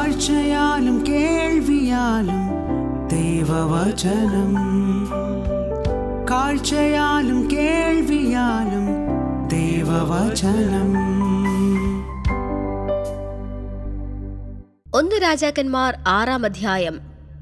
കാഴ്ചയാലും കേൾവിയാലും ദൈവവചനം, കാഴ്ചയാലും കേൾവിയാലും ദൈവവചനം. 1 രാജാക്കന്മാർ 6-ാം അധ്യായം.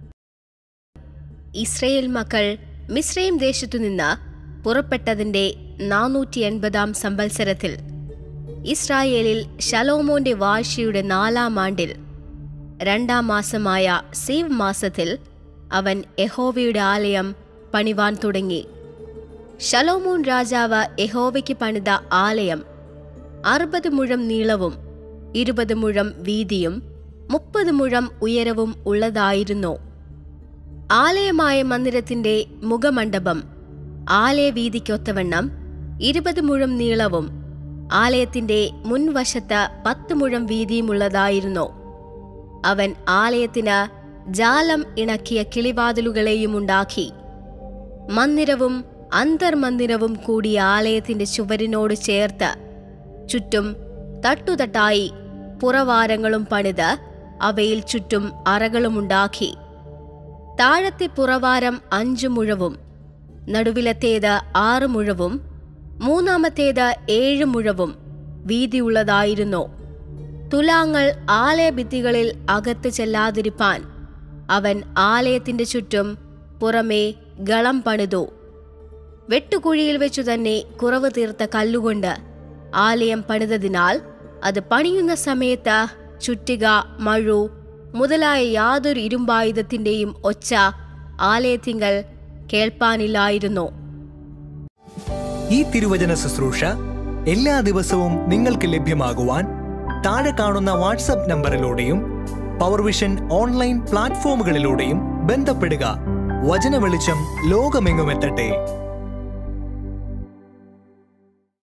ഇസ്രയേൽ മക്കൾ മിസ്രയീം ദേശത്തുനിന്ന് പുറപ്പെട്ടതിന്റെ 480-ാം സംവത്സരത്തിൽ ഇസ്രായേലിൽ ശലോമോന്റെ വാഴ്ചയുടെ 4-ാം ആണ്ടിൽ 2-ാം മാസമായ സീവ് മാസത്തിൽ അവൻ യഹോവയുടെ ആലയം പണിവാൻ തുടങ്ങി. ശലോമോൻ രാജാവ് യഹോവയ്ക്ക് പണിത ആലയം 60 മുഴം നീളവും 20 മുഴം വീതിയും 30 മുഴം ഉയരവും ഉള്ളതായിരുന്നു. ആലയമായ മന്ദിരത്തിന്റെ മുഖമണ്ഡപം ആലയവീതിക്കൊത്തവണ്ണം 20 മുഴം നീളവും ആലയത്തിന്റെ മുൻവശത്ത് 10 മുഴം വീതിയുമുള്ളതായിരുന്നു. അവൻ ആലയത്തിന് ജാലം ഇണക്കിയ കിളിവാതിലുകളെയും ഉണ്ടാക്കി. മന്ദിരവും അന്തർമന്ദിരവും കൂടിയ ആലയത്തിന്റെ ചുവരിനോട് ചേർത്ത് ചുറ്റും തട്ടുതട്ടായി പുറവാരങ്ങളും പണിത് അവയിൽ ചുറ്റും അറകളുമുണ്ടാക്കി. താഴത്തെ പുറവാരം 5 മുഴവും നടുവിലത്തേത് 6 മുഴവും 3-ാമത്തേത് 7 മുഴവും വീതിയുള്ളതായിരുന്നു. തുലാങ്ങൾ ആലയഭിത്തികളിൽ അകത്ത് ചെല്ലാതിരിപ്പാൻ അവൻ ആലയത്തിന്റെ ചുറ്റും പുറമേ ഗളം പണിതു. വെട്ടുകുഴിയിൽ വെച്ചു തന്നെ കുറവ് തീർത്ത കല്ലുകൊണ്ട് ആലയം പണിതതിനാൽ അത് പണിയുന്ന സമയത്ത് ചുറ്റിക, മഴു മുതലായ യാതൊരു ഇരുമ്പായുധത്തിന്റെയും ഒച്ച ആലയത്തിങ്കൽ കേൾപ്പാനില്ലായിരുന്നു. ഈ തിരുവചന ശുശ്രൂഷ എല്ലാ ദിവസവും നിങ്ങൾക്ക് ലഭ്യമാകുവാൻ താഴെ കാണുന്ന വാട്സ്ആപ്പ് നമ്പറിലൂടെയും പവർവിഷൻ ഓൺലൈൻ പ്ലാറ്റ്ഫോമുകളിലൂടെയും ബന്ധപ്പെടുക. വചന വെളിച്ചം ലോകമെങ്ങുമെത്തട്ടെ.